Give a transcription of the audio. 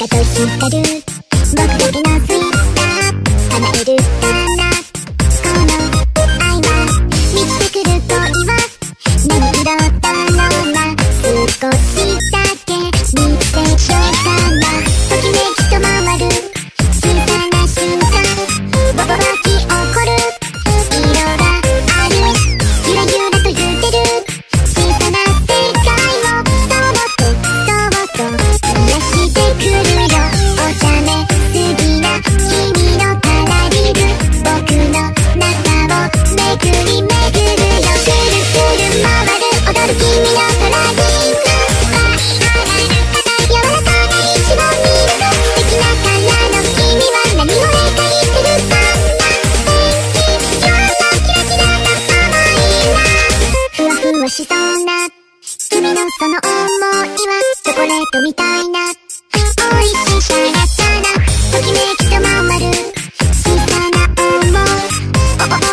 たと光る僕だけのスイッター叶えるかなこの愛は満ちてくる恋は何色だろうな少しだけ見せようかなときめきと回る小さな瞬間ぼぼ湧き起こる色があるゆらゆらと揺れる小さな世界をそっと癒してくるよお茶目すぎな君のパラリル僕の中をめぐりめぐるよくるくる回る踊る君のパラリル柔らかな石を見ると素敵なカラーの君は何を描いてるかな今日のキラキラな甘いなふわふわしそうな君のその想いはチョコレートみたいな美味しいシャラシャラときめきと回る小さな想い